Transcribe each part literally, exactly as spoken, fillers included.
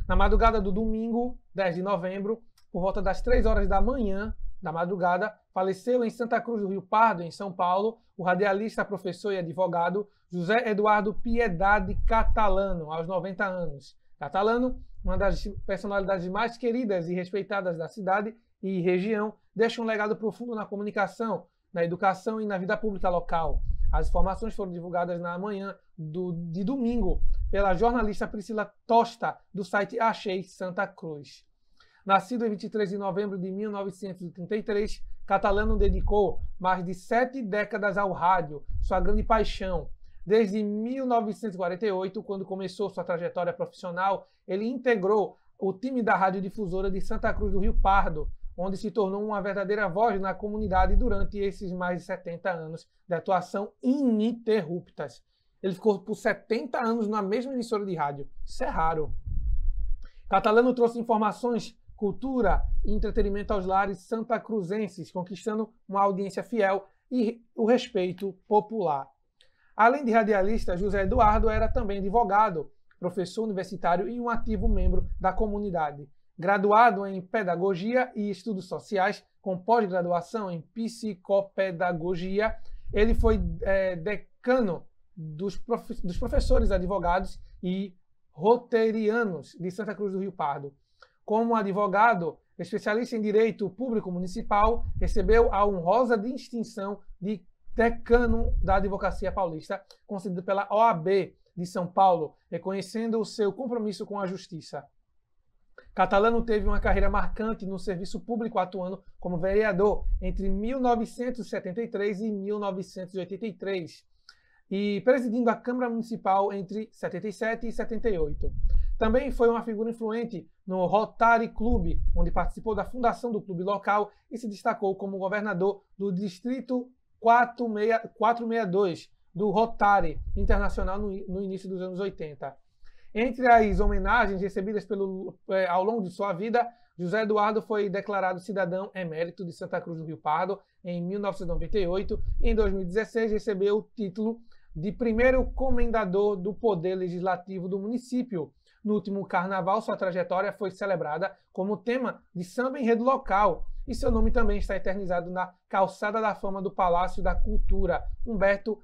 Na madrugada do domingo, dez de novembro, por volta das três horas da manhã da madrugada, faleceu em Santa Cruz do Rio Pardo, em São Paulo, o radialista, professor e advogado José Eduardo Piedade Catalano, aos noventa anos. Catalano, uma das personalidades mais queridas e respeitadas da cidade e região, deixa um legado profundo na comunicação, na educação e na vida pública local. As informações foram divulgadas na manhã do, de domingo pela jornalista Priscila Tosta, do site Achei Santa Cruz. Nascido em vinte e três de novembro de mil novecentos e trinta e três, Catalano dedicou mais de sete décadas ao rádio, sua grande paixão. Desde mil novecentos e quarenta e oito, quando começou sua trajetória profissional, ele integrou o time da radiodifusora de Santa Cruz do Rio Pardo, onde se tornou uma verdadeira voz na comunidade durante esses mais de setenta anos de atuação ininterruptas. Ele ficou por setenta anos na mesma emissora de rádio. Isso é raro. Catalano trouxe informações, cultura e entretenimento aos lares santacruzenses, conquistando uma audiência fiel e o respeito popular. Além de radialista, José Eduardo era também advogado, professor universitário e um ativo membro da comunidade. Graduado em Pedagogia e Estudos Sociais, com pós-graduação em Psicopedagogia, ele foi é, decano dos, prof... dos professores advogados e roteirianos de Santa Cruz do Rio Pardo. Como advogado, especialista em Direito Público Municipal, recebeu a honrosa distinção de decano da Advocacia Paulista, concedida pela O A B de São Paulo, reconhecendo o seu compromisso com a justiça. Catalano teve uma carreira marcante no serviço público, atuando como vereador entre mil novecentos e setenta e três e mil novecentos e oitenta e três e presidindo a Câmara Municipal entre setenta e sete e setenta e oito. Também foi uma figura influente no Rotary Club, onde participou da fundação do clube local e se destacou como governador do Distrito quatrocentos e sessenta e dois do Rotary Internacional no, no início dos anos oitenta. Entre as homenagens recebidas pelo, eh, ao longo de sua vida, José Eduardo foi declarado cidadão emérito de Santa Cruz do Rio Pardo em mil novecentos e noventa e oito e em dois mil e dezesseis recebeu o título de primeiro comendador do Poder Legislativo do município. No último carnaval, sua trajetória foi celebrada como tema de samba enredo local e seu nome também está eternizado na Calçada da Fama do Palácio da Cultura, Humberto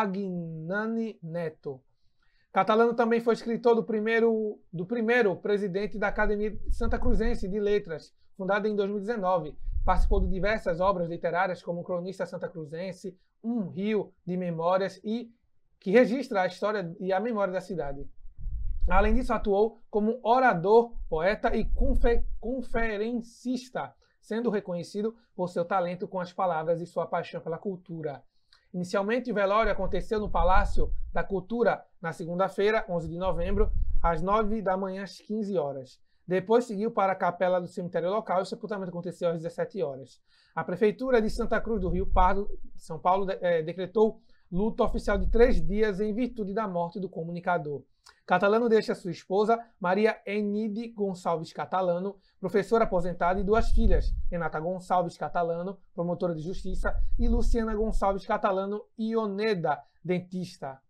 Magnani Neto. Catalano também foi escritor do primeiro, do primeiro presidente da Academia Santa Cruzense de Letras, fundada em dois mil e dezenove. Participou de diversas obras literárias como Cronista Santa Cruzense, Um Rio de Memórias, e que registra a história e a memória da cidade. Além disso, atuou como orador, poeta e confer conferencista, sendo reconhecido por seu talento com as palavras e sua paixão pela cultura. Inicialmente, o velório aconteceu no Palácio da Cultura na segunda-feira, onze de novembro, às nove da manhã, às quinze horas. Depois seguiu para a capela do cemitério local e o sepultamento aconteceu às dezessete horas. A Prefeitura de Santa Cruz do Rio Pardo, São Paulo, é, decretou luto oficial de três dias em virtude da morte do comunicador. Catalano deixa sua esposa, Maria Enide Gonçalves Catalano, professora aposentada, e duas filhas, Renata Gonçalves Catalano, promotora de justiça, e Luciana Gonçalves Catalano Ioneda, dentista,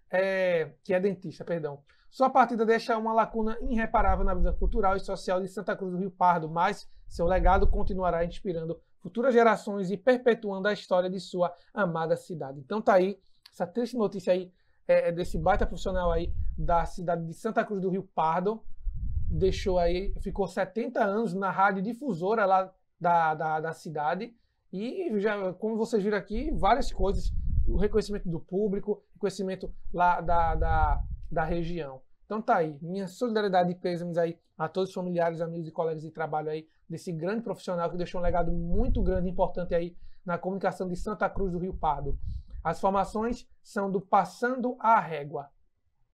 é, que é dentista, perdão. Sua partida deixa uma lacuna irreparável na vida cultural e social de Santa Cruz do Rio Pardo, mas seu legado continuará inspirando futuras gerações e perpetuando a história de sua amada cidade. Então tá aí, essa triste notícia aí, é, desse baita profissional aí da cidade de Santa Cruz do Rio Pardo, deixou aí, ficou setenta anos na rádio difusora lá da, da, da cidade, e já, como vocês viram aqui, várias coisas, o reconhecimento do público, reconhecimento lá da, da, da região. Então tá aí, minha solidariedade e pêsames aí a todos os familiares, amigos e colegas de trabalho aí desse grande profissional que deixou um legado muito grande e importante aí na comunicação de Santa Cruz do Rio Pardo. As formações são do Passando a Régua.